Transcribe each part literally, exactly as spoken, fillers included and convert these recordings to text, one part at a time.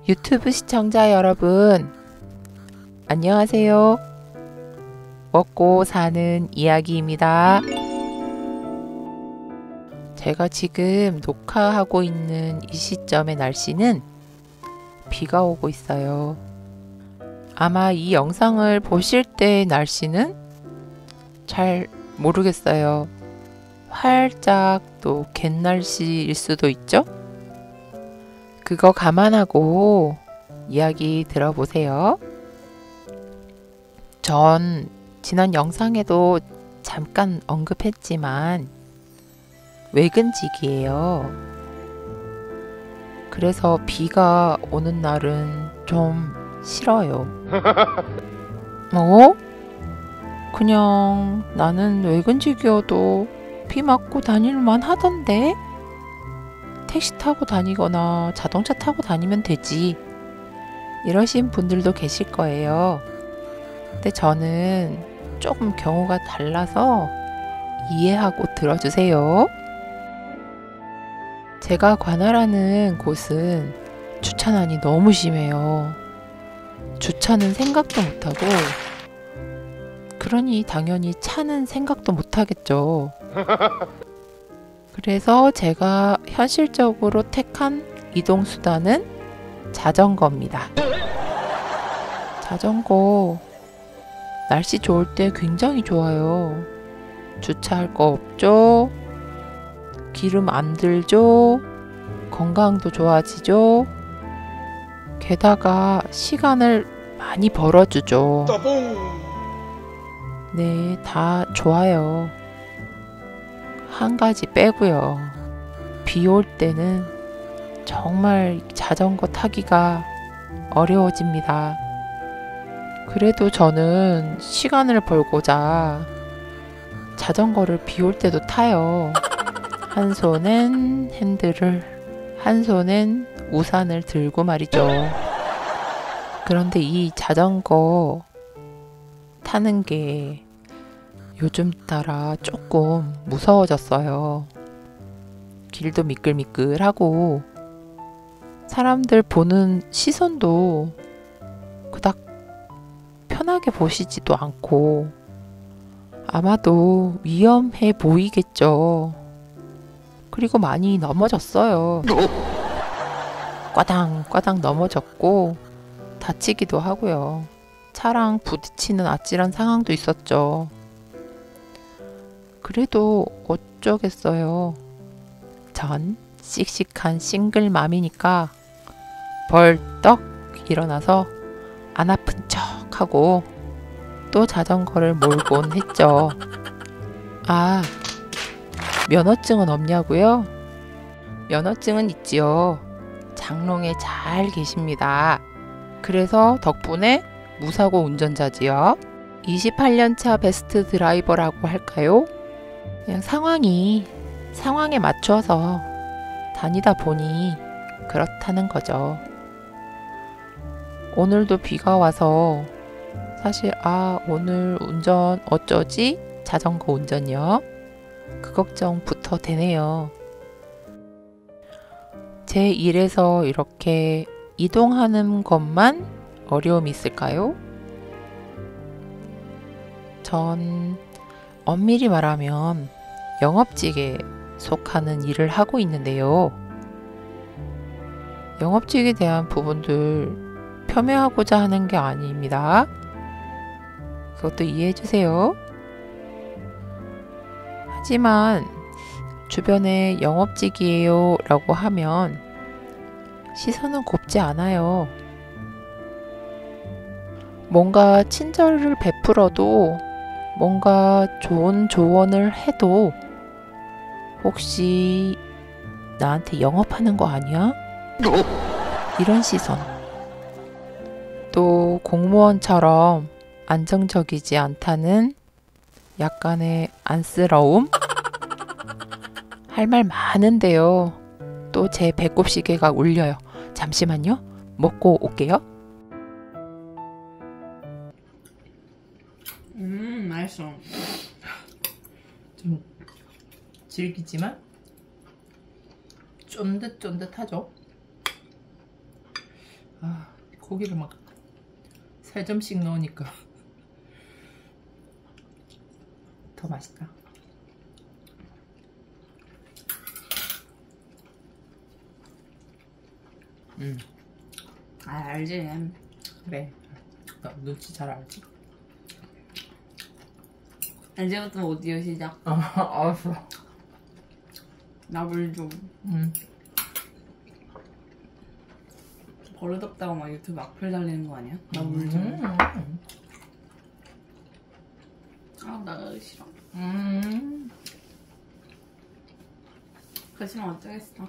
유튜브 시청자 여러분, 안녕하세요. 먹고 사는 이야기입니다. 제가 지금 녹화하고 있는 이 시점의 날씨는 비가 오고 있어요. 아마 이 영상을 보실 때 날씨는 잘 모르겠어요. 활짝 또 갯날씨일 수도 있죠? 그거 감안하고 이야기 들어보세요. 전 지난 영상에도 잠깐 언급했지만 외근직이에요. 그래서 비가 오는 날은 좀 싫어요. 어? 그냥 나는 외근직이어도 비 맞고 다닐만 하던데? 택시 타고 다니거나 자동차 타고 다니면 되지. 이러신 분들도 계실 거예요. 근데 저는 조금 경우가 달라서 이해하고 들어주세요. 제가 관할하는 곳은 주차난이 너무 심해요. 주차는 생각도 못하고, 그러니 당연히 차는 생각도 못하겠죠. 그래서 제가 현실적으로 택한 이동수단은 자전거입니다. 자전거 날씨 좋을 때 굉장히 좋아요. 주차할 거 없죠? 기름 안 들죠? 건강도 좋아지죠? 게다가 시간을 많이 벌어주죠. 네, 다 좋아요. 한 가지 빼고요. 비 올 때는 정말 자전거 타기가 어려워집니다. 그래도 저는 시간을 벌고자 자전거를 비 올 때도 타요. 한 손엔 핸들을, 한 손엔 우산을 들고 말이죠. 그런데 이 자전거 타는 게 요즘 따라 조금 무서워졌어요. 길도 미끌미끌하고 사람들 보는 시선도 그닥 편하게 보시지도 않고 아마도 위험해 보이겠죠. 그리고 많이 넘어졌어요. 꽈당꽈당 넘어졌고 다치기도 하고요. 차랑 부딪히는 아찔한 상황도 있었죠. 그래도 어쩌겠어요. 전 씩씩한 싱글맘이니까 벌떡 일어나서 안 아픈 척하고 또 자전거를 몰곤 했죠. 아, 면허증은 없냐고요? 면허증은 있지요. 장롱에 잘 계십니다. 그래서 덕분에 무사고 운전자지요. 이십팔 년차 베스트 드라이버라고 할까요? 그냥 상황이 상황에 맞춰서 다니다 보니 그렇다는 거죠. 오늘도 비가 와서 사실 아 오늘 운전 어쩌지? 자전거 운전이요? 그 걱정부터 되네요. 제 일에서 이렇게 이동하는 것만 어려움이 있을까요? 전 엄밀히 말하면 영업직에 속하는 일을 하고 있는데요. 영업직에 대한 부분들 폄훼하고자 하는 게 아닙니다. 그것도 이해해 주세요. 하지만 주변에 영업직이에요 라고 하면 시선은 곱지 않아요. 뭔가 친절을 베풀어도 뭔가 좋은 조언을 해도 혹시 나한테 영업하는 거 아니야? 이런 시선. 또 공무원처럼 안정적이지 않다는 약간의 안쓰러움? 할 말 많은데요. 또 제 배꼽 시계가 울려요. 잠시만요. 먹고 올게요. 음, 맛있어. 좀 질기지만 쫀득쫀득하죠? 아, 고기를 막 세 점씩 넣으니까 더 맛있다. 음. 아, 알지. 그래. 너 눈치 잘 알지? 이제부터 오디오 시작. 아, 알았어. 나 물 좀. 음. 버릇없다고 막 유튜브 악플 달리는 거 아니야? 나 물 좀. 음. 아, 나 싫어. 음. 그렇지만 어쩌겠어.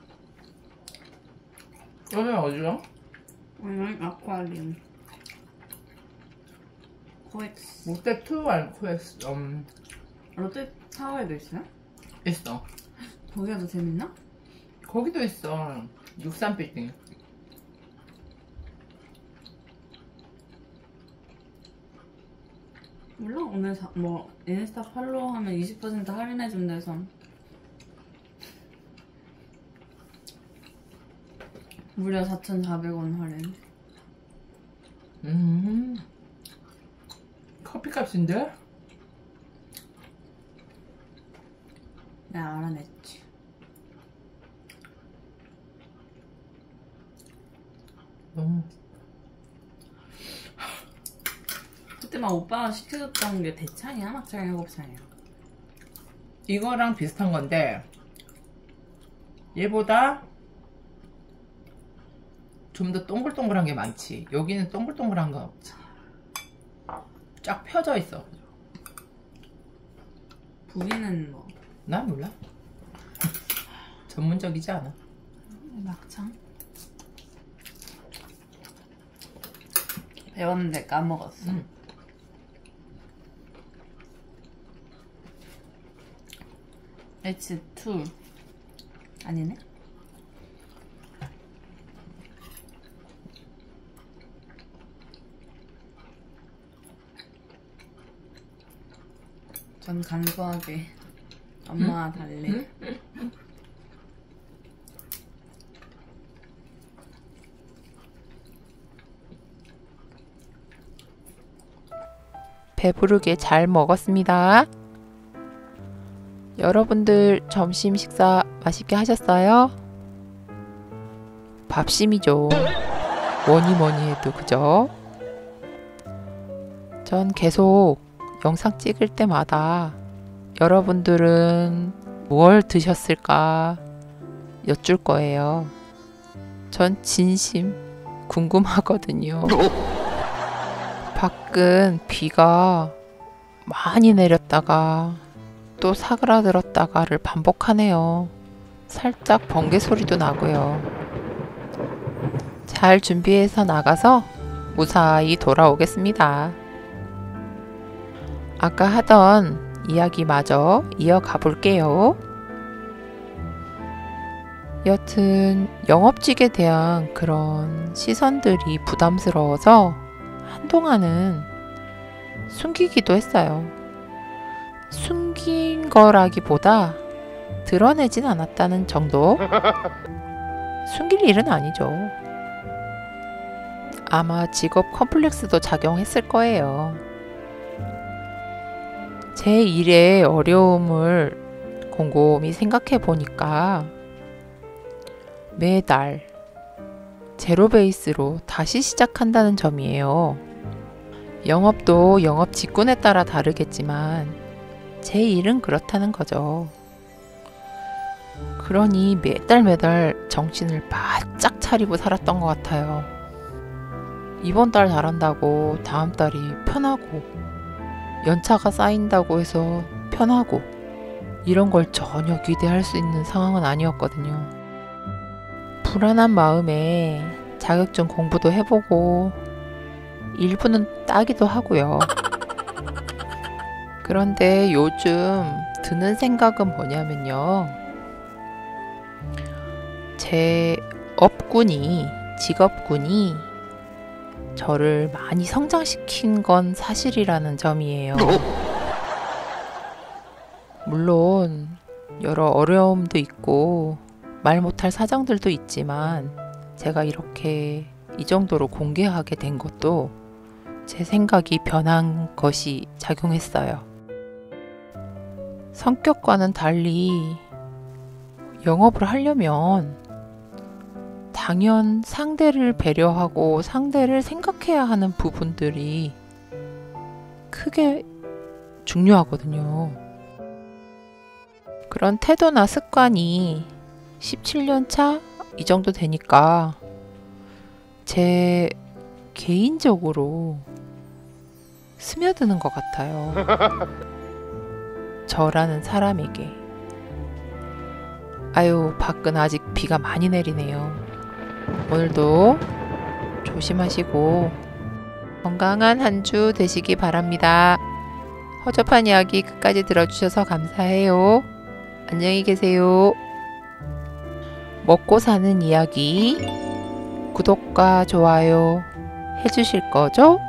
여기 어디야? 오늘 아쿠아리움. 코엑스. 롯데 투 아니 코엑스. 음. 롯데 타워에도 있어요? 있어. 거기가 더 재밌나? 거기도 있어. 육삼 빌딩. 몰라. 오늘 사, 뭐 인스타 팔로우 하면 이십 퍼센트 할인해준대서 무려 사천사백 원 할인. 음. 커피값인데? 내가 알아냈지. 너무. 그때 막 오빠가 시켜줬던 게 대창이야? 막창이야? 곱창이야? 이거랑 비슷한 건데 얘보다 좀 더 동글동글한 게 많지. 여기는 동글동글한 거 없지. 쫙 펴져 있어. 부위는 뭐? 난 몰라. 전문적이지 않아. 막창? 배웠는데 까먹었어. 응. 에이치 투 아니네? 전 간소하게 엄마와 달래. 응? 응? 배부르게 잘 먹었습니다. 여러분들 점심 식사 맛있게 하셨어요? 밥심이죠. 뭐니 뭐니 해도 그죠? 전 계속 영상 찍을 때마다 여러분들은 뭘 드셨을까 여쭐 거예요. 전 진심 궁금하거든요. 밖은 비가 많이 내렸다가 또 사그라들었다가를 반복하네요. 살짝 번개 소리도 나고요. 잘 준비해서 나가서 무사히 돌아오겠습니다. 아까 하던 이야기마저 이어가 볼게요. 여튼 영업직에 대한 그런 시선들이 부담스러워서 한동안은 숨기기도 했어요. 숨긴 거라기보다 드러내진 않았다는 정도? 숨길 일은 아니죠. 아마 직업 컴플렉스도 작용했을 거예요. 제 일의 어려움을 곰곰이 생각해 보니까 매달 제로 베이스로 다시 시작한다는 점이에요. 영업도 영업 직군에 따라 다르겠지만 제 일은 그렇다는 거죠. 그러니 매달 매달 정신을 바짝 차리고 살았던 것 같아요. 이번 달 잘한다고 다음 달이 편하고 연차가 쌓인다고 해서 편하고 이런 걸 전혀 기대할 수 있는 상황은 아니었거든요. 불안한 마음에 자격증 공부도 해보고 일부는 따기도 하고요. 그런데 요즘 드는 생각은 뭐냐면요. 제 업군이, 직업군이 저를 많이 성장시킨 건 사실이라는 점이에요. 물론 여러 어려움도 있고 말 못할 사정들도 있지만 제가 이렇게 이 정도로 공개하게 된 것도 제 생각이 변한 것이 작용했어요. 성격과는 달리 영업을 하려면 당연 상대를 배려하고 상대를 생각해야 하는 부분들이 크게 중요하거든요. 그런 태도나 습관이 십칠 년 차 이 정도 되니까 제 개인적으로 스며드는 것 같아요. 저라는 사람에게. 아유, 밖은 아직 비가 많이 내리네요. 오늘도 조심하시고 건강한 한 주 되시기 바랍니다. 허접한 이야기 끝까지 들어주셔서 감사해요. 안녕히 계세요. 먹고 사는 이야기 구독과 좋아요 해주실 거죠?